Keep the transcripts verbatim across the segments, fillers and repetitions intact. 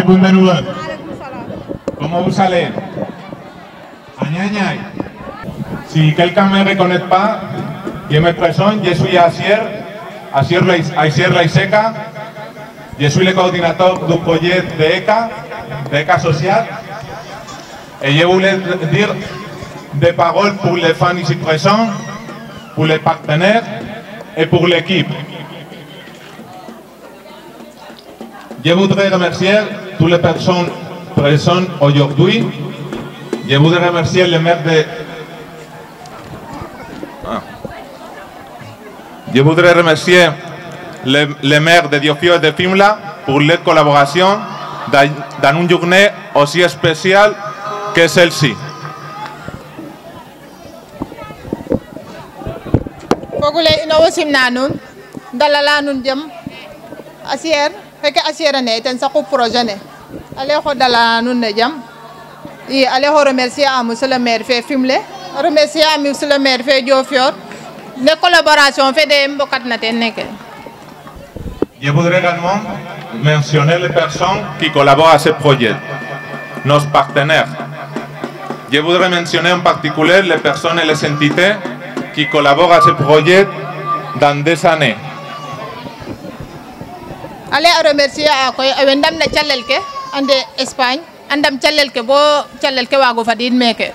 Comment vous allez? Si quelqu'un ne me reconnaît pas, je me présente, je suis Asier, Asier Laiseca, je suis le coordinateur du projet de E C A, de E C A Social, et je voulais dire des paroles pour les fans ici présents, pour les partenaires et pour l'équipe. Je voudrais remercier toutes les personnes présentes aujourd'hui. Je voudrais remercier le maire de... Ah. Je voudrais remercier le, le maire de Diofio et de Fimla pour leur collaboration dans, dans une journée aussi spéciale que celle-ci. Fogule ino wasimna nun dalala nun jam asier feke asier ne ten sa ko projet ne ale ko dala nun ne jam i ale ko remercier à monsieur le maire fait Fimlé remercier à monsieur le maire fait Diofior ne collaboration fait de mbokat na ten nek. Je voudrais également mentionner les personnes qui collaborent à ce projet, nos partenaires. Je voudrais mentionner en particulier les personnes et les entités qui collaborent à ce projet dans des années. Allez à remercier à quoi avendam na chalel ke ande Espagne andam chalel ke bo chalel ke wago fadin meke.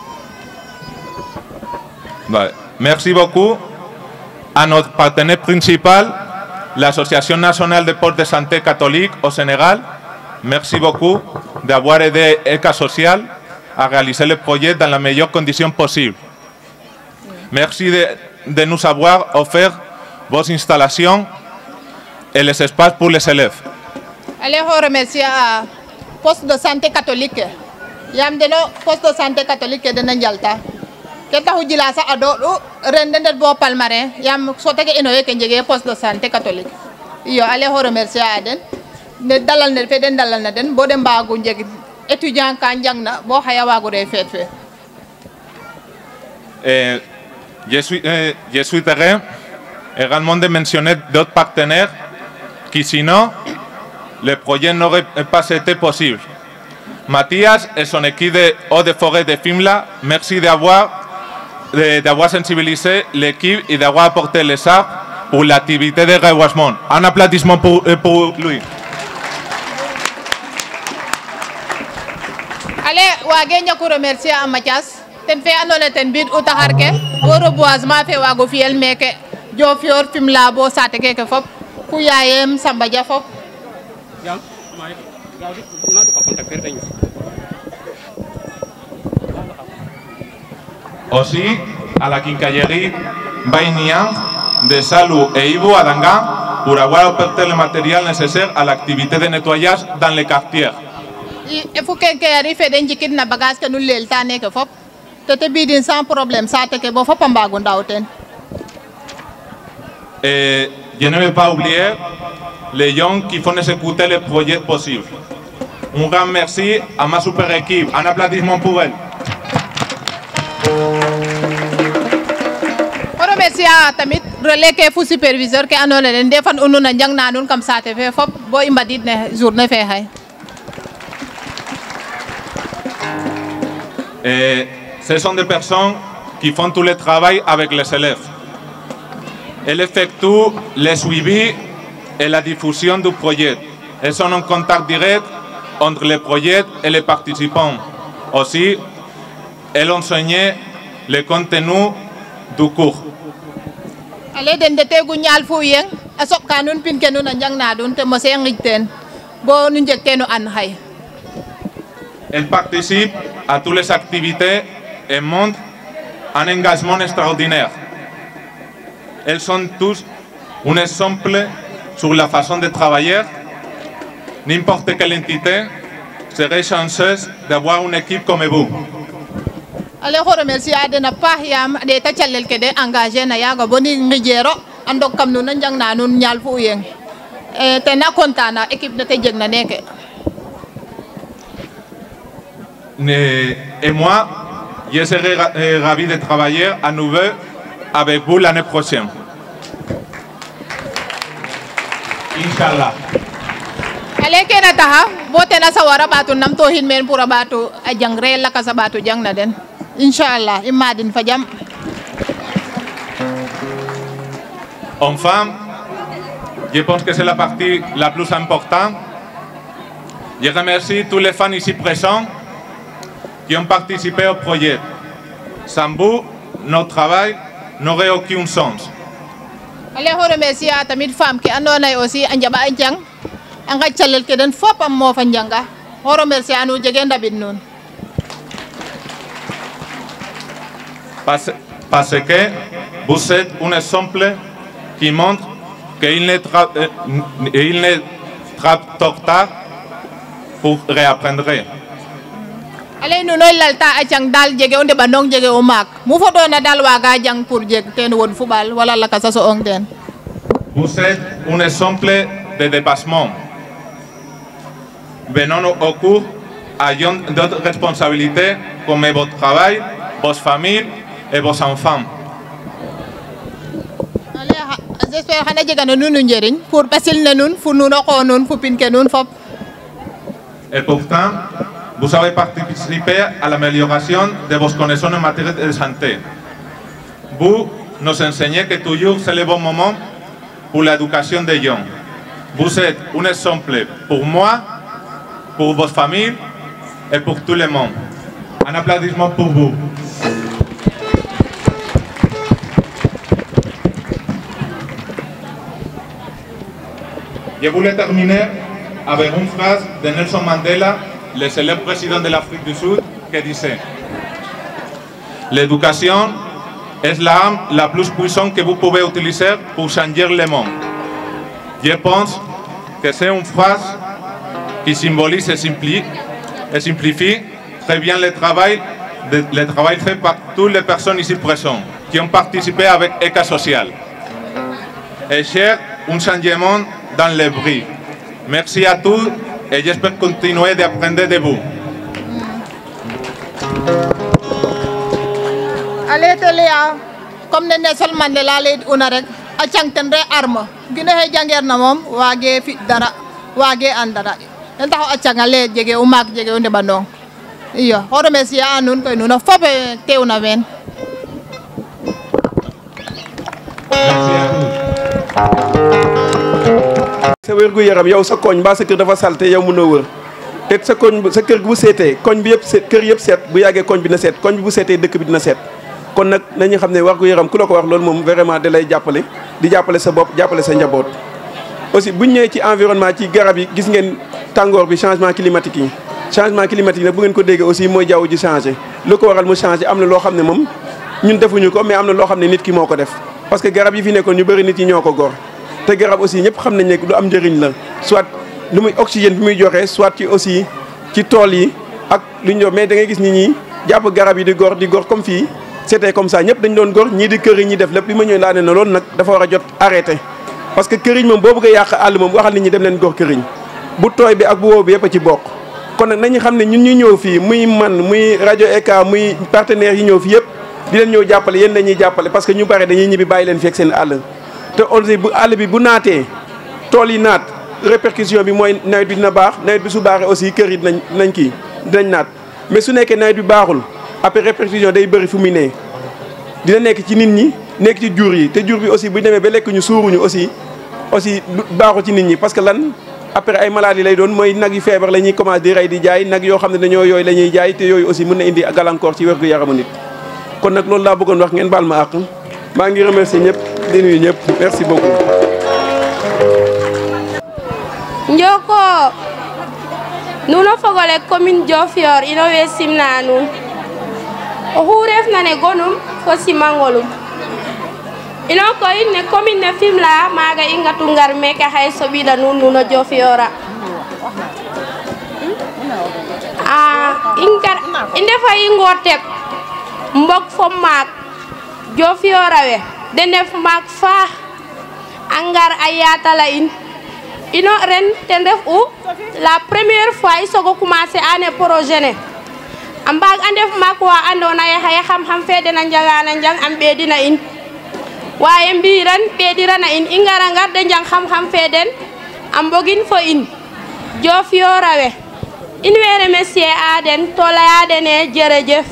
Merci beaucoup à notre partenaire principal, l'Association nationale des postes de santé catholique au Sénégal. Merci beaucoup d'avoir aidé E C A Social à réaliser le projet dans les meilleures conditions possibles. Merci de, de nous avoir offert vos installations et les espaces pour les élèves. Allez, on remercie à poste de santé catholique. Yam de no poste de santé catholique de Nanjalta. Keta hujila sa ado rende bo palmarin yam sotake inoye ke njege poste de santé catholique. Yo allez, on remercie à den ne dalal ne fe den dalal na den bo dem bagu njegi étudiant ka njangna bo haya wagu re fet fe. Euh, je suis euh, je souhaiterais également de mentionner d'autres partenaires qui sinon le projet n'aurait pas été possible. Mathias et son équipe de Eaux de Forêt de Fimla, merci d'avoir d'avoir sensibilisé l'équipe et d'avoir apporté les arbres pour l'activité de reboisement. Un applaudissement pour, pour lui. Allez, wagenya ko remercier à Mathias. Ten fe andona ten bid utahar ke bo reboisement fe wago fiel meke Diofior Fimela bo sate keke fop ku yayem Samba Dia fop. Aussi à la quincaillerie Bainia de Salou et Ibu Adanga pour avoir apporté le matériel nécessaire à l'activité de nettoyage dans les quartiers. Il faut que quincaillerie fait den jikit na bagage que nous l'elta nek fop. Tete bidin sans problème sate ke bo fop ambago ndawten. Et je ne vais pas oublier les gens qui font exécuter les projets possibles. Un grand merci à ma super équipe. Un applaudissement pour elle. On remercie à tamit relais ke fu superviseur ke anone den defan unu na jang na nun kam sate fe fop bo imbadit ne journée fe hay. Et ce sont des personnes qui font tout le travail avec les élèves. Elles effectuent le suivi et la diffusion du projet. Elles sont en contact direct entre le projet et les participants. Aussi, elles enseignent le contenu du cours. Allez, den de tegu ñal fu yeng asop kanun pin kenu na jang na dun te mo se ngiten bo nu njekenu an hay. Elles participent à toutes les activités et montrent un engagement extraordinaire. Elles sont tous un exemple sur la façon de travailler. N'importe quelle entité serait chanceuse d'avoir une équipe comme vous. Allez, on remercie à den pa yam de ta chalel ke de engagé na yaga boni ngijero andok kam nu na jang na nun ñal fu yeng. E te na kontana équipe de te jeg na neke. Et moi, je serai ravi de travailler à nouveau avec vous l'année prochaine. Inch'Allah. Allez, kene taxa bo tena sawara ɓatu nam to xin meen pour a ɓatu a jang re lakas a ɓatu jang na den inchallah i madin fa jam. Enfin, je pense que c'est la partie la plus importante. Je remercie tous les fans ici présents qui ont participé au projet. Sans vous, notre travail n'aurait aucun sens. Ale ho remercier tamit femme ke andona aussi a njaba a njang a nga calel ke den fop am mo fa njanga ho remercier anu jege ndabit nun. Parce, parce que vous êtes un exemple qui montre qu'il n'est euh, trop tard pour réapprendre. Ale nu noy lalta a cang dal jege o ndeba nong jege o maak mu fo doona dal waga jang pour jeg ten won fubal wala la kasa so ong ten. Vous êtes un exemple de dépassement. Venons au cours ayant d'autres responsabilités comme votre travail, vos familles et vos enfants. Ale j'espère xana jega na nunu njeriñ pour basil na nun fu nuno ko nun fu pin ke nun fop. Et pourtant, vous avez participé à l'amélioration de vos connaissances en matière de santé. Vous nous enseignez que toujours c'est le bon moment pour l'éducation des jeunes. Vous êtes un exemple pour moi, pour votre famille et pour tout le monde. Un applaudissement pour vous. Je voulais terminer avec une phrase de Nelson Mandela, le célèbre président de l'Afrique du Sud, qui disait: l'éducation est l'arme la plus puissante que vous pouvez utiliser pour changer le monde. Je pense que c'est une phrase qui symbolise et simplifie, et simplifie très bien le travail, de, le travail fait par toutes les personnes ici présentes qui ont participé avec E C A Social et cherchent un changement dans le bruit. Merci à tous et j'espère continuer d'apprendre de vous. Ale telia comme ne Nelson Mandela le una rek a cangten re arme gine he janger na mom wage fi dara wage andara en taxo a cangale jege o mak jege o ndebandong iyo ho remercier anun koy nuno fop teewna wen. Merci à vous. sa wérgu yaram yow sa koñ ba sa kër dafa salté yow mënoo wër te sa koñ sa kër bu seetee koñ bi yëpp seet kër yëpp seet bu yàggee koñ bi na seet koñ bi bu seetee dëkk bi dina seet kon nag nañu xam ne wérgu yaram ku la ko wax loolu moom vraiment da lay jàppale di jàppale sa bopp jàppale sa njaboot. aussi buñ ñëwee ci environnement ci garab yi gis ngeen tàngoor bi changement climatique yi changement climatique nag bu ngeen ko déggee aussi mooy jaww ji changé lu ko waral mu changé am na loo xam ne moom ñun defuñu ko mais am na loo xam ne nit ki moo ko def parce que garab yi fi nekkoon ñu bëri nit yi ñoo ko gor te garab aussi ñëpp xam nañ ne lu am njëriñ la soit lu muy oxygène bi muy joxe soit ci aussi ci tool yi ak lu ñu mais da ngay gis nit ñi jàpp garab yi di gor di gor comme fii c'était comme ça ñëpp dañ doon gor ñii di këriñ ñi def lépp bi ma ñëw laa ne na loolu nag dafa war a jot arrêté parce que këriñ moom boo bëgg a yàq àll moom waxal nit ñi dem leen gor këriñ bu tooy bi ak bu wow bi yëpp a ci bokk kon nag nañu xam ne ñun ñu ñëw fii muy man muy rajo E C A muy partenaires yi ñëw fii yëpp di leen ñëw jàppale yéen la ñuy jàppale parce que ñu bare dañuy ñibbi bàyyi leen fi ak seen àll te aussi bu àll bi bu naatee tool yi naat répercussion bi mooy nawet bi dina baax nawet bi su baaxee aussi kër yi dinañ dinañ kii dinañ naat mais su nekkee nawet bi baaxul après répercussion day bëri fu mu nee dina nekk ci nit ñi nekk ci jur yi te jur bi aussi bu demee ba lekk ñu suuruñu aussi aussi lu baaxul ci nit ñi parce que lan après ay maladies lay doon mooy nag yu feebar la ñuy commencé di rey di jaay nag yoo xam ne dañoo yooyu la ñuy jaay te yooyu aussi mën na indi gàllankoor ci wérgu yaramu nit kon nag loolu laa bëggoon wax ngeen baal ma àq maa ngi remercier ñëpp di nuyu ñëpp merci beaucoup. Njoko nuno fogole commune Diofior ino we simna nun oxu refna ne gonum fo simangolum ino koy ne commune ne Fimela maaga i ngatu ngar meke xaye soɓida nun nuno Diofiora a i ngar i ndefa i ngotek mbok fo maak Diofiora we de ndef maak faax a ngar a yatala in ino ren ten ref u la première fois i sogo commencer ane projet ne a mbaag a ndef maak wa andona ye xaye xam-xam fe den a njangana njang a ɓeedina in waye mbiran ɓeedirana in i ngara ngar de njang xam-xam fe den a mbogin fo in Diofior-Rawe in way remercier a den to laya dene jërëjëf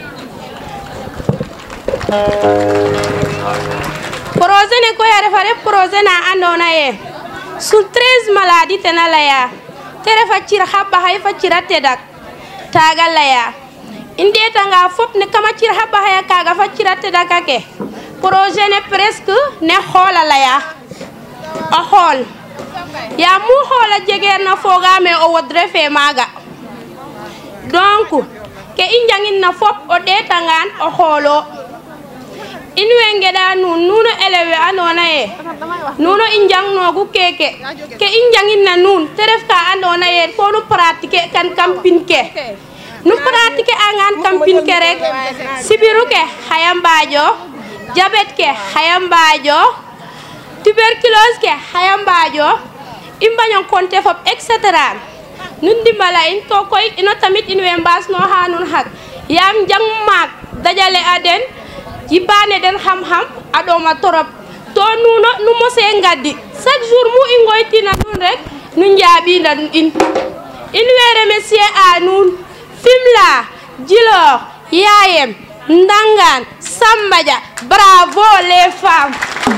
projet ne koy a refa ref projet na andoona ye sur treize maladies tena laya te refa cir xa baxay fa cira tedak taaga laya i ndeetanga fop ne kama cir xa baxaya kaaga fa cira tedaka ke projet ne presque ne xool a laya o xool yaa mu xool a jegeer na foogaame o wod refe maaga donc ke i njangin na fop o ɗeetangaan o xoolo in way ngeɗa nuun nuno élève andoona ye nuno i njangnoogu keke ke i njangin na nuun te ref ka andoona ye fo nu pratiquer kan kam pin ke nu pratiquer angaan kam pin ke rek sibiru ke xaya mbaajo diabète ke xaya mbaajo tuberculose ke xaya mbaajo i mbaño compter fop et cetera nun dimbala in to koy ino tamit in way mbaasnooxa nuun xak yaam njang maak dajale a den yibbaane den xam-xam a ɗoma torop to nuuno nu mose ngaddi chaque jour mu i ngoytina nuun rek nu njaaɓiina in in way remercier a nuun Fimela Djilor Yayem Ndangaan Sambadia bravo les femmes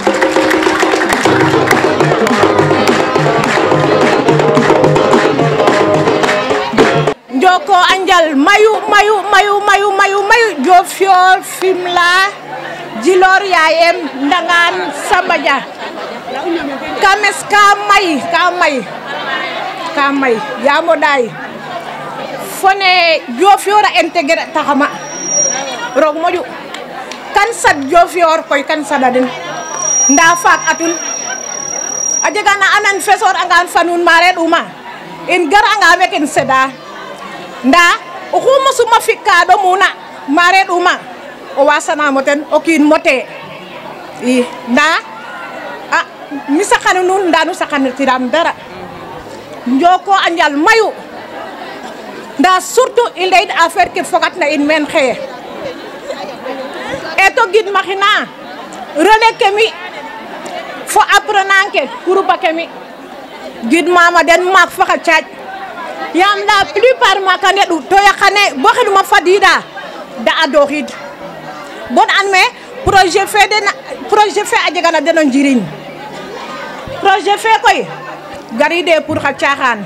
Njoko anjal mayu mayu mayu mayu mayu mayu Diofior Fimela Djilor Yayem Ndangaan Sambadia kames ka may ka may ka may yamo day fone Diofior a intégré taxama roog moƴu kan sad Diofior koy kan sada den nda faak atun a jega na anan fesor angan fanun mare ɗuma in gar anga meken seda nda oxu mosuma fi ka ɗomuna mare ɗuma o wasanamo ten o kiin mote i nda a mi saqanu nuun nda nu saqanitiram dara njoko a njal mayu nda surtout i leyit affaire ke fogat na in men xeye e to gidmaxina relais ke mi fo apprenant ke groupe ke mi gidmama den maak fa xa caaƴ yaam la plupart maaka ndeɗu to yaqane bo xeduma fadida da adoxid bon an me projet fe den projet fe a jega na den o njiriñ projet fe koy garide pour xa caaxaan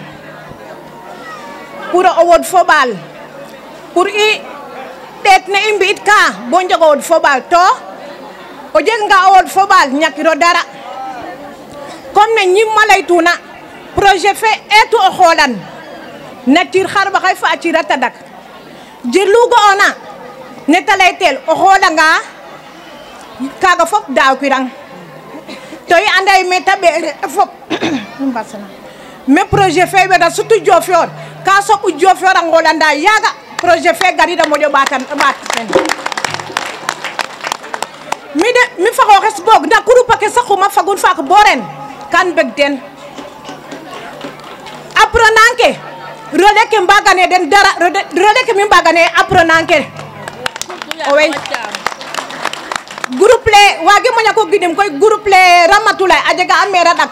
pour o wod fo ɓaal pour i ɗeet ne i mbi'it ka bo njeg o wod fo ɓaal to o jeganga o wod fo ɓaal ñakiro dara comme ne ñimma laytuna projet fe eetu o xoolan na cir xarɓaxay fa a cira tadak jir lu ga'oona ne ta laytel o xoolanga kaaga fop daawkirang to i anda ye me ta ɓeere fop me projet fe weda surtout Diofior ka soɓu Diofior a ngoolanda yaaga projet fe garida moƴo ɓaatan ɓaat ten mi de mi fa xooxes boog nda groupe ke saquma fagun faak bo ren kan beg ten apprenant ke relais ke mbagane den dara relais ke mi mbagane apprenant ke owey groupe le wage moña ko gidim koy groupe le Ramatulaay a jega a maire a ɗak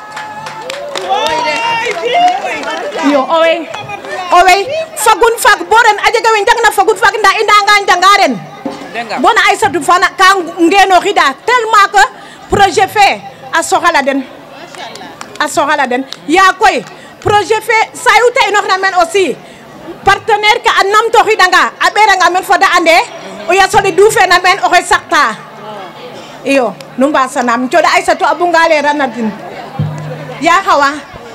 yo owey owey fagun faak bo ren a jega we njangna fagun faak nda i ndanga njanga ren bona Aïssatou fana ka ngenoxida tellement que projet fe a soxala den a soxala den ya koy projet fe sa yu te inoxna men aussi partenaire ke a namtoxidanga a ɓeranga men fo da ande o yasole dufena men oxey saqta iyo nu mbasanam coɗa Aïssatou a bunga lerana din ya xawa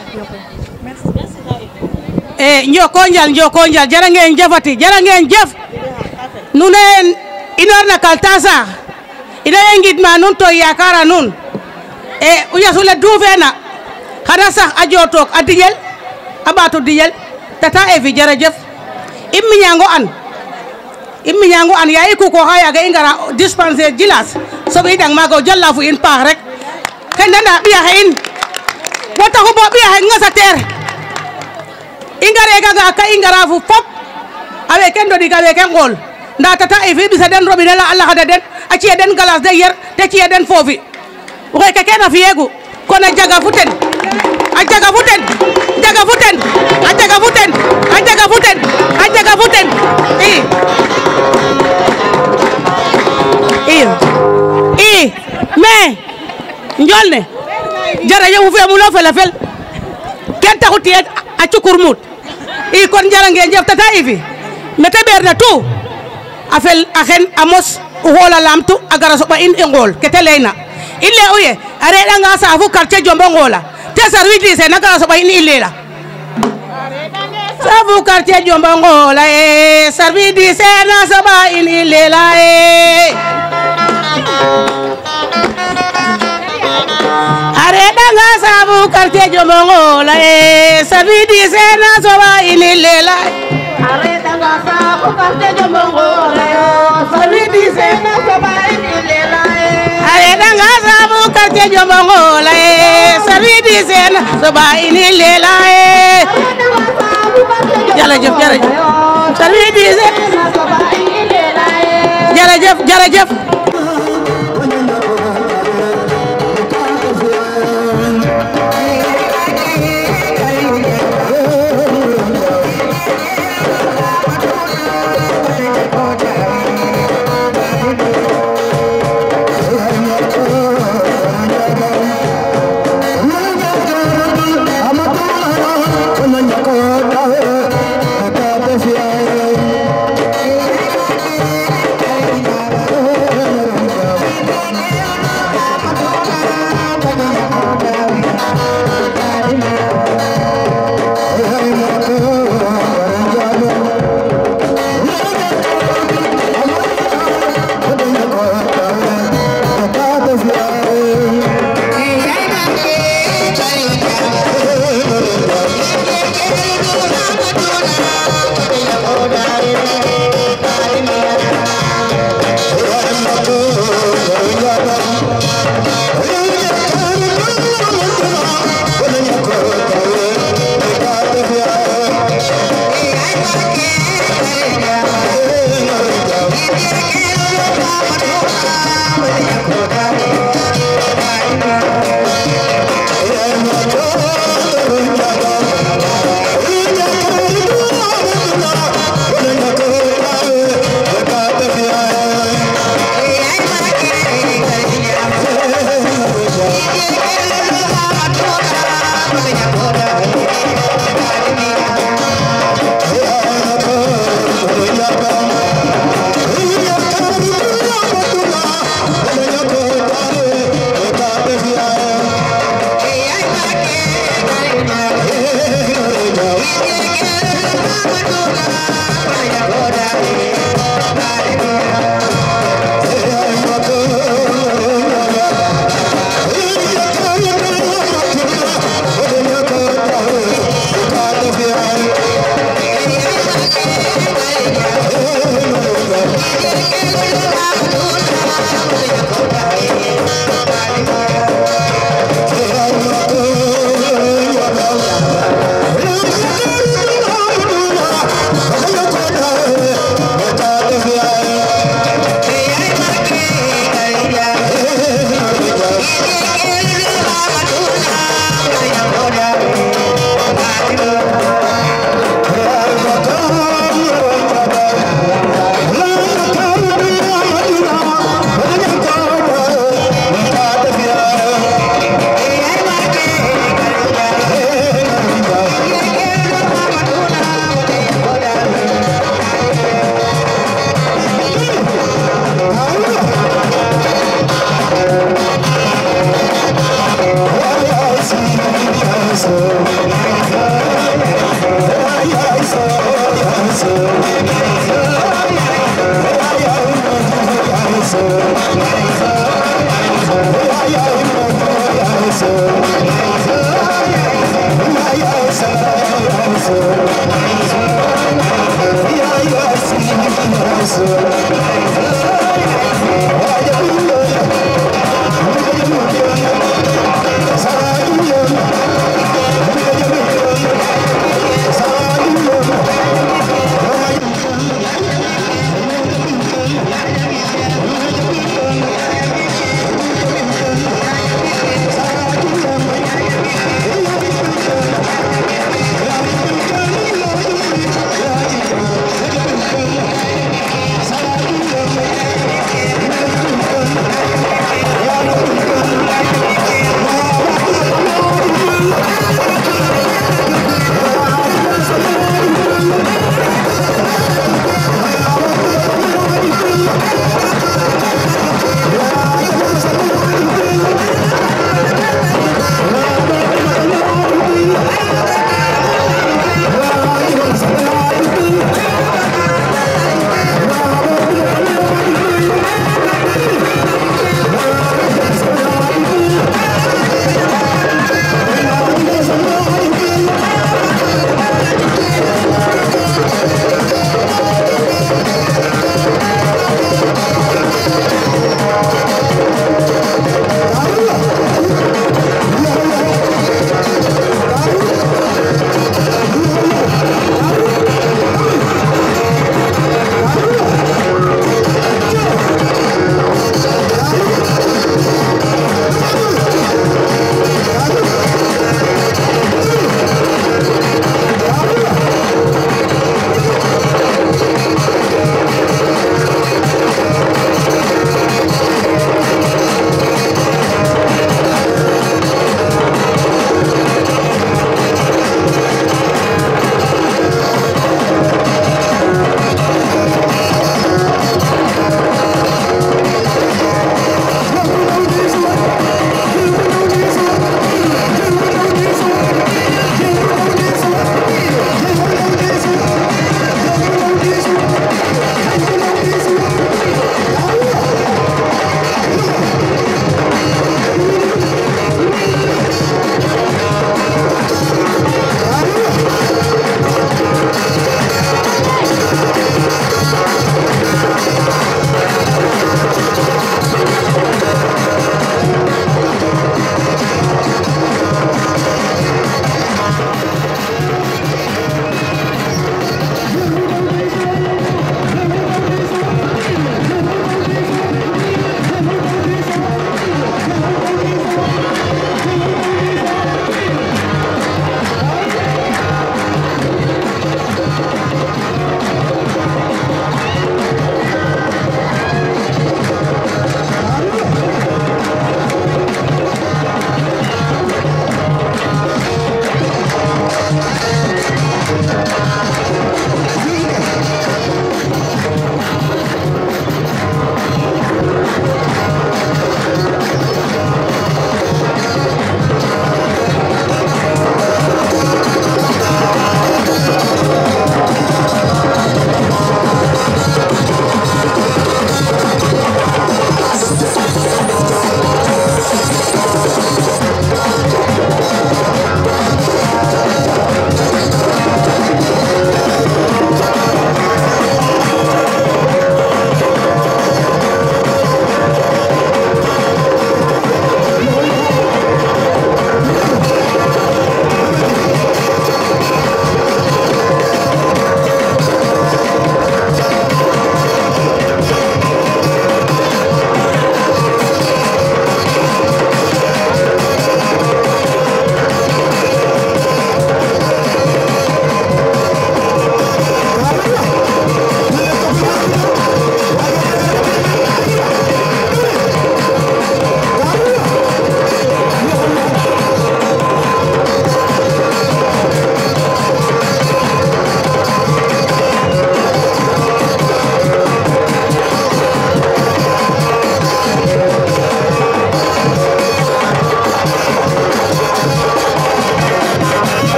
e njoko njal njoko njal jara ngeen jëfati jara ngeen jëf nu ne inoor na kalta sax ina ye ngidma nuun to yakara nuun e o yasule dufena xana sax a jotook a diƴel a ɓato diƴel tata Evi jerejef i miñango an i miñango an ya i kukoxa yaga i ngara dispensaire Djilas soɓi i ɗang maaga o jala fu in paax rek xendana ɓiyaxe in bo taxu bo ɓiyaxe ŋasateer i ngaregaga ka i ngara fu fop a weke ndoɗig a weke ngool nda tata Evi ɓisa den roɓine la a laxada den a ciya den glace de yer te ciya den foofi oxe keke na fiyegu kon a jaga fu ten a jaga futen jaga futen a jaga futen a jaga futen a jaga futen i i i mais njol ne jërëjëf fu fe mu no fel fel ken taxu tiye a cukur mut i kon jara ngeen jëf tata Ivi mete ɓeer na tout a fel a xen a mos o xoola lamtu a gara soɓa in i ngool kete leyna i le u ye a reɗanga saafu quartier Jombo Ngola te service lycée na gara soɓa in i lela saafu quartier Jombo Ngola e service lycée na soɓa in i lela e a reɗanga saafu quartier Jombo Ngola e service lycée na soɓa in i lela aredanga saafu quartier Jombo Ngola service lycée na soɓa in i lela aredanga saafu quartier Jombo Ngola service lycée na soɓa in i lela jërëjëf jërëjëf service lycée jërëjëf jërëjëf